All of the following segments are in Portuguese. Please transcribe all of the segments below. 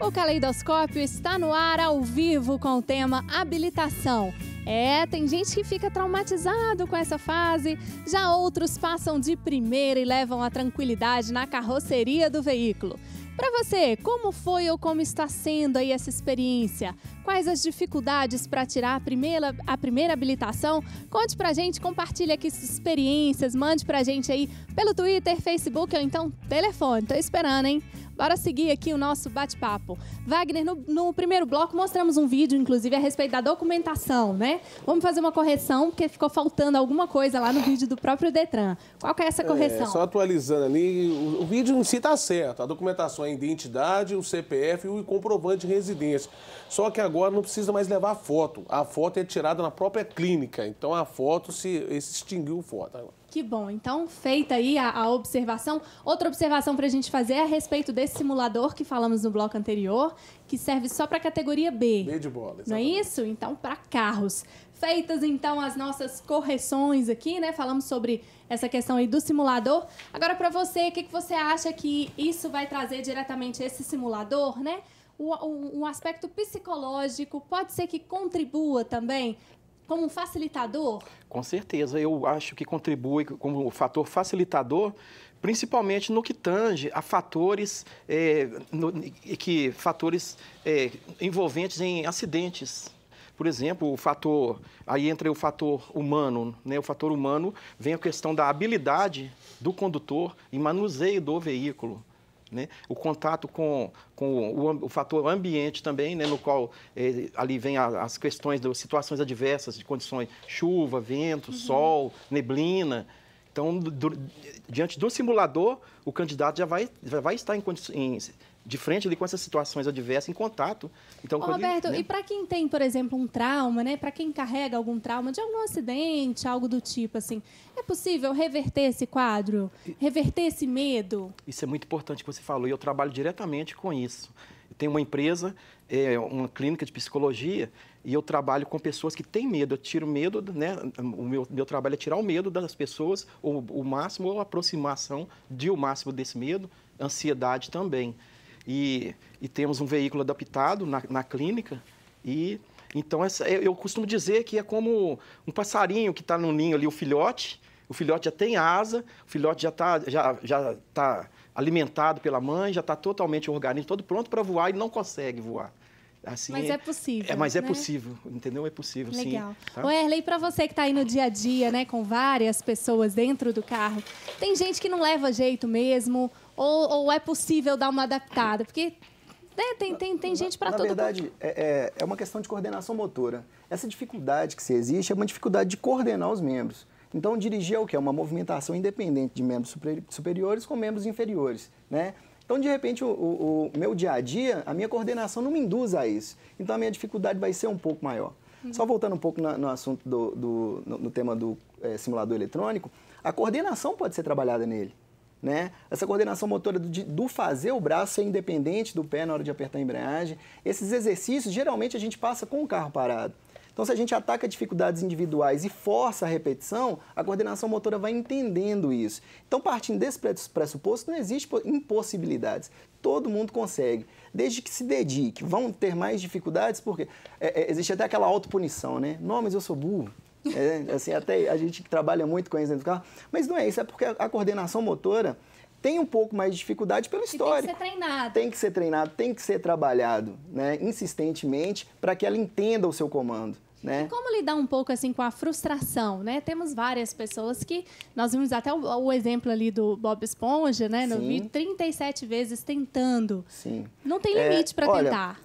O Caleidoscópio está no ar ao vivo com o tema habilitação. Tem gente que fica traumatizado com essa fase, já outros passam de primeira e levam a tranquilidade na carroceria do veículo. Para você, como foi ou como está sendo aí essa experiência? Quais as dificuldades para tirar a primeira habilitação? Conte pra gente, compartilhe aqui suas experiências, mande pra gente aí pelo Twitter, Facebook ou então telefone. Tô esperando, hein? Bora seguir aqui o nosso bate-papo. Wagner, no primeiro bloco mostramos um vídeo, inclusive, a respeito da documentação, né? Vamos fazer uma correção, porque ficou faltando alguma coisa lá no vídeo do próprio Detran. Qual que é essa correção? Só atualizando ali, o vídeo em si tá certo. A documentação é a identidade, o CPF e o comprovante de residência. Só que agora não precisa mais levar foto. A foto é tirada na própria clínica. Então a foto se extinguiu foto agora. Que bom. Então, feita aí a observação. Outra observação para a gente fazer é a respeito desse simulador que falamos no bloco anterior, que serve só para a categoria B. B de bola, exatamente. Não é isso? Então, para carros. Feitas, então, as nossas correções aqui, né? Falamos sobre essa questão aí do simulador. Agora, para você, o que você acha que isso vai trazer diretamente esse simulador, né? Um aspecto psicológico, pode ser que contribua também como um facilitador? Com certeza, eu acho que contribui como fator facilitador, principalmente no que tange a fatores, envolventes em acidentes. Por exemplo, aí entra o fator humano, né? O fator humano vem a questão da habilidade do condutor em manuseio do veículo. Né? O contato com o fator ambiente também, né? No qual ali vem as questões das situações adversas, de condições chuva, vento, sol, neblina. Então, diante do simulador, o candidato já vai estar de frente ali com essas situações adversas, em contato. Então, Roberto, e para quem tem, por exemplo, um trauma, né? Para quem carrega algum trauma de algum acidente, algo do tipo, assim, é possível reverter esse quadro? Reverter esse medo? Isso é muito importante que você falou, e eu trabalho diretamente com isso. Eu tenho uma empresa, uma clínica de psicologia, e eu trabalho com pessoas que têm medo. Eu tiro medo, né? O meu trabalho é tirar o medo das pessoas, ou o máximo, ou a aproximação de o máximo desse medo, ansiedade também. E temos um veículo adaptado na clínica, e então eu costumo dizer que é como um passarinho que está no ninho ali, o filhote já tem asa, o filhote já está alimentado pela mãe, já está totalmente organizado, todo pronto para voar e não consegue voar. Assim, mas é possível. Mas é possível, entendeu? É possível, sim. Legal. Tá? Ô, Erley, para você que está aí no dia a dia, né, com várias pessoas dentro do carro, tem gente que não leva jeito mesmo, ou é possível dar uma adaptada? Porque tem gente para todo mundo. Na verdade, é uma questão de coordenação motora. Essa dificuldade que se existe é uma dificuldade de coordenar os membros. Então, dirigir é o quê? É uma movimentação independente de membros superiores com membros inferiores, né? Então, de repente, o meu dia a dia, a minha coordenação não me induz a isso. Então, a minha dificuldade vai ser um pouco maior. Só voltando um pouco no assunto no tema do simulador eletrônico, a coordenação pode ser trabalhada nele, né? Essa coordenação motora do fazer o braço ser independente do pé na hora de apertar a embreagem. Esses exercícios, geralmente, a gente passa com o carro parado. Então, se a gente ataca dificuldades individuais e força a repetição, a coordenação motora vai entendendo isso. Então, partindo desse pressuposto, não existe impossibilidades. Todo mundo consegue, desde que se dedique. Vão ter mais dificuldades, porque existe até aquela autopunição, né? Não, mas eu sou burro. Assim, até a gente que trabalha muito com isso dentro do carro. Mas não é isso, é porque a coordenação motora tem um pouco mais de dificuldade pelo histórico. Tem que ser treinado. Tem que ser treinado, tem que ser trabalhado, né, insistentemente, para que ela entenda o seu comando. Né? E como lidar um pouco assim com a frustração, né? Temos várias pessoas que... Nós vimos até o exemplo ali do Bob Esponja, né? No vídeo, 37 vezes tentando. Sim. Não tem limite para tentar.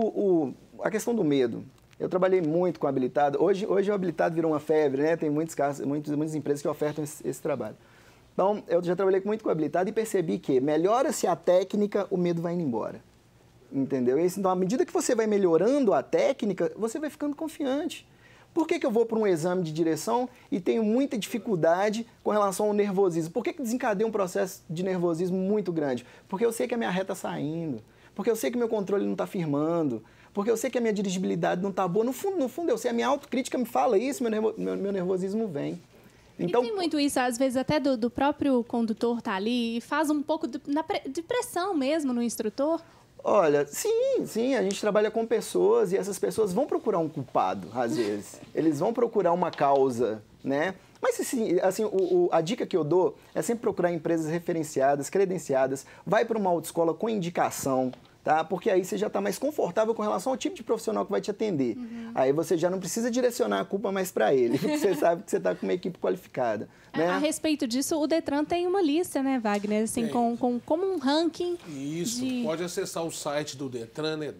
A questão do medo. Eu trabalhei muito com habilitado. Hoje o habilitado virou uma febre, né? Tem muitas empresas que ofertam esse trabalho. Então, eu já trabalhei muito com habilitado e percebi que melhora-se a técnica, o medo vai indo embora. Entendeu? Então, à medida que você vai melhorando a técnica, você vai ficando confiante. Por que eu vou para um exame de direção e tenho muita dificuldade com relação ao nervosismo? Por que desencadeia um processo de nervosismo muito grande? Porque eu sei que a minha ré está saindo, porque eu sei que meu controle não está firmando, porque eu sei que a minha dirigibilidade não está boa. No fundo, eu sei, a minha autocrítica me fala isso, meu nervosismo vem. Então, e tem muito isso, às vezes até do próprio condutor tá ali e faz um pouco de pressão mesmo no instrutor. Olha, sim, a gente trabalha com pessoas e essas pessoas vão procurar um culpado, às vezes. Eles vão procurar uma causa, né? Mas, assim, a dica que eu dou é sempre procurar empresas referenciadas, credenciadas, vai para uma autoescola com indicação, tá? Porque aí você já está mais confortável com relação ao tipo de profissional que vai te atender. Aí você já não precisa direcionar a culpa mais para ele, porque você sabe que você está com uma equipe qualificada. Né? A respeito disso, o Detran tem uma lista, né, Wagner? Assim, como um ranking. Isso, pode acessar o site do Detran, né?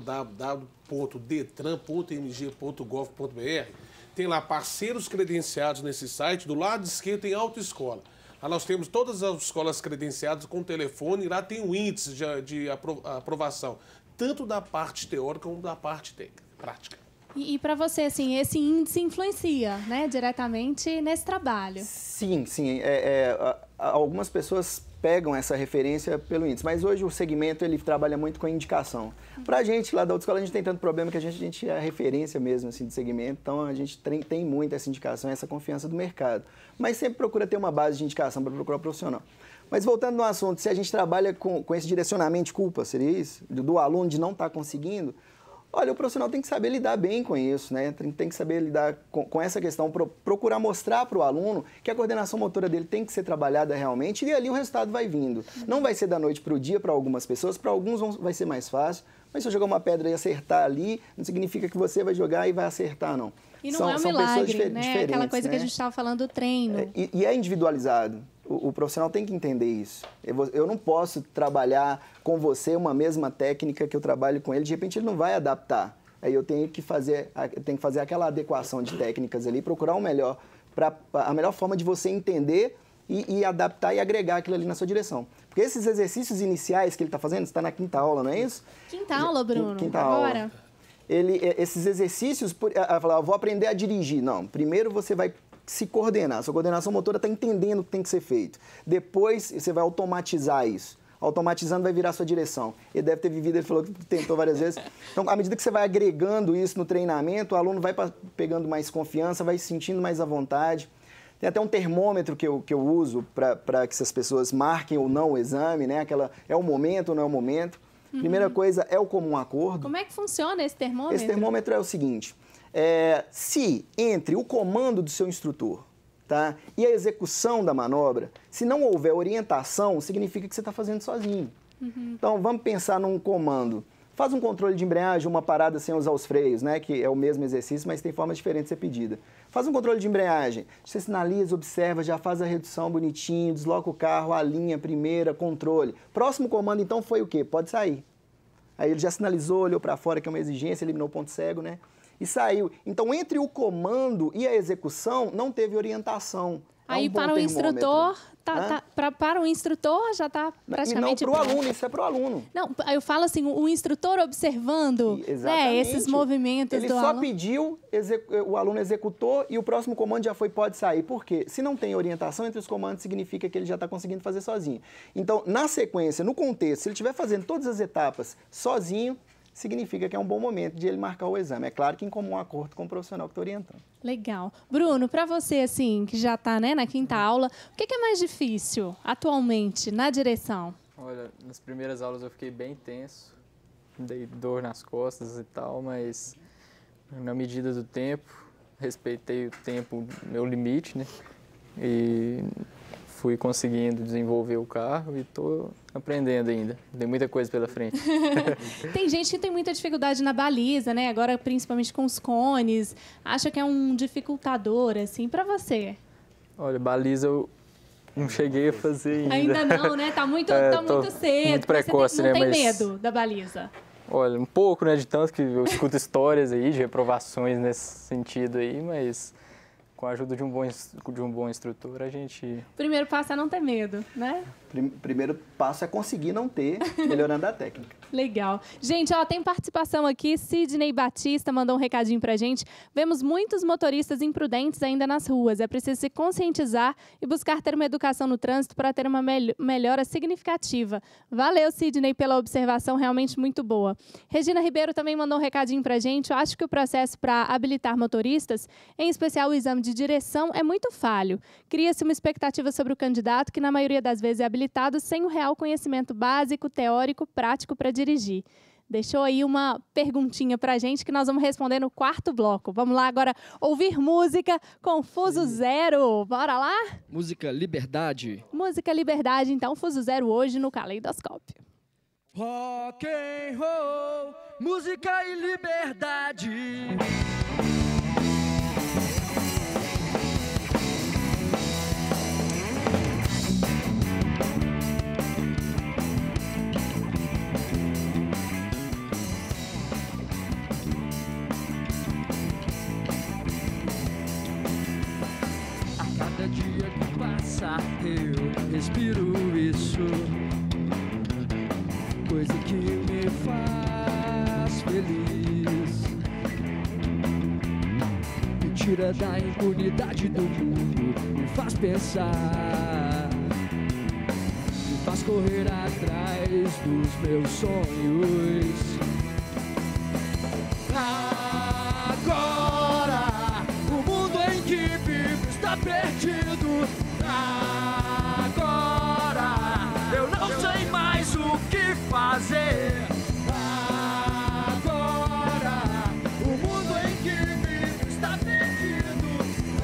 www.detran.mg.gov.br. Tem lá parceiros credenciados nesse site, do lado esquerdo tem autoescola. Lá nós temos todas as escolas credenciadas com telefone, e lá tem o índice de aprovação, tanto da parte teórica como da parte prática. E para você, assim, esse índice influencia, né, diretamente nesse trabalho? Sim. Algumas pessoas pegam essa referência pelo índice, mas hoje o segmento ele trabalha muito com a indicação. Para a gente, lá da autoescola, a gente tem tanto problema que a gente é a referência mesmo assim, do segmento, então a gente tem muito essa indicação, essa confiança do mercado. Mas sempre procura ter uma base de indicação para procurar profissional. Mas voltando no assunto, se a gente trabalha com esse direcionamento de culpa, seria isso? Do aluno de não estar conseguindo, olha, o profissional tem que saber lidar bem com isso, né? Tem que saber lidar com essa questão, procurar mostrar para o aluno que a coordenação motora dele tem que ser trabalhada realmente e ali o resultado vai vindo. Não vai ser da noite para o dia para algumas pessoas, para alguns vai ser mais fácil, mas se eu jogar uma pedra e acertar ali, não significa que você vai jogar e vai acertar, não. E não é um milagre, né? Aquela coisa que a gente estava falando do treino. E é individualizado. O profissional tem que entender isso. Eu não posso trabalhar com você uma mesma técnica que eu trabalho com ele, de repente ele não vai adaptar. Aí eu tenho que fazer aquela adequação de técnicas ali, procurar a melhor forma de você entender e adaptar e agregar aquilo ali na sua direção. Porque esses exercícios iniciais que ele está fazendo, você está na quinta aula, não é isso? Quinta aula, Bruno. Quinta aula. Esses exercícios, eu vou aprender a dirigir. Não, primeiro você vai se coordenar. Sua coordenação motora está entendendo o que tem que ser feito. Depois você vai automatizar isso. Automatizando vai virar a sua direção. Ele deve ter vivido, ele falou que tentou várias vezes. Então, à medida que você vai agregando isso no treinamento, o aluno vai pegando mais confiança, vai se sentindo mais à vontade. Tem até um termômetro que eu uso para que essas pessoas marquem ou não o exame, né? É o momento ou não é o momento. Primeira coisa é o comum acordo. Como é que funciona esse termômetro? Esse termômetro é o seguinte, se entre o comando do seu instrutor, tá, e a execução da manobra, se não houver orientação, significa que você está fazendo sozinho. Então, vamos pensar num comando. Faz um controle de embreagem, uma parada sem usar os freios, né, que é o mesmo exercício, mas tem formas diferentes de ser pedida. Faz um controle de embreagem, você sinaliza, observa, já faz a redução bonitinho, desloca o carro, alinha, primeira, controle. Próximo comando, então, foi o quê? Pode sair. Aí ele já sinalizou, olhou para fora, que é uma exigência, eliminou o ponto cego, né? E saiu. Então, entre o comando e a execução, não teve orientação. Aí, para o instrutor, para o instrutor já está praticamente... E não para o aluno, isso é para o aluno. Não, eu falo assim, o instrutor observando, né, esses movimentos do aluno. Ele só pediu, o aluno executou e o próximo comando já foi, pode sair. Por quê? Se não tem orientação entre os comandos, significa que ele já está conseguindo fazer sozinho. Então, na sequência, no contexto, se ele estiver fazendo todas as etapas sozinho, significa que é um bom momento de ele marcar o exame. É claro que em comum acordo com o profissional que está orientando. Legal. Bruno, para você, assim, que já está, né, na quinta aula, o que é mais difícil atualmente na direção? Olha, nas primeiras aulas eu fiquei bem tenso, dei dor nas costas e tal, mas na medida do tempo, respeitei o tempo, meu limite, né, e fui conseguindo desenvolver o carro e estou aprendendo ainda. Tem muita coisa pela frente. Tem gente que tem muita dificuldade na baliza, né? Agora, principalmente com os cones. Acha que é um dificultador, assim, para você? Olha, baliza eu não cheguei a fazer ainda. Ainda não, né? Tá muito cedo. Muito precoce, não né? Tem medo da baliza? Olha, um pouco, né? De tanto que eu escuto histórias aí de reprovações nesse sentido aí, mas... com a ajuda de um bom instrutor, a gente... Primeiro passo é não ter medo, né? Primeiro passo é conseguir não ter, melhorando a técnica. Legal. Gente, ó, tem participação aqui. Sidney Batista mandou um recadinho pra gente. Vemos muitos motoristas imprudentes ainda nas ruas. É preciso se conscientizar e buscar ter uma educação no trânsito para ter uma melhora significativa. Valeu, Sidney, pela observação realmente muito boa. Regina Ribeiro também mandou um recadinho pra gente. Eu acho que o processo para habilitar motoristas, em especial o exame de direção, é muito falho. Cria-se uma expectativa sobre o candidato que, na maioria das vezes, é habilitado habilitados sem o real conhecimento básico, teórico, prático para dirigir. Deixou aí uma perguntinha pra gente que nós vamos responder no quarto bloco. Vamos lá agora ouvir música com Fuso Zero. Bora lá? Música Liberdade. Música Liberdade, então, Fuso Zero hoje no Caleidoscópio. Rock and roll, música e liberdade. A cada dia que passa eu respiro isso, coisa que me faz feliz, me tira da impunidade do mundo, me faz pensar, me faz correr atrás dos meus sonhos. Agora, o mundo em que vivo está perdido. Agora, eu não sei mais o que fazer. Agora, o mundo em que vivo está perdido.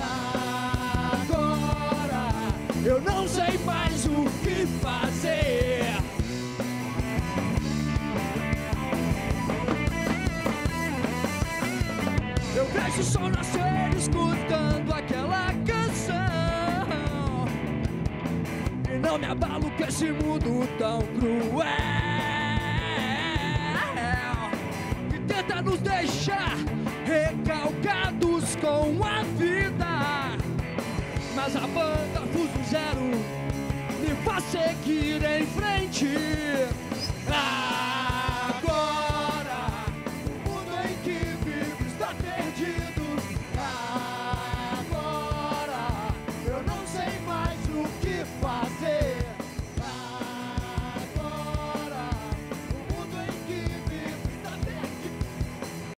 Agora, eu não sei mais o que fazer. Eu vejo o sol nascer escutando aquela canção, e não me abalo com esse mundo tão cruel, que tenta nos deixar recalcados com a vida. Mas a banda Fuso Zero me faz seguir em frente.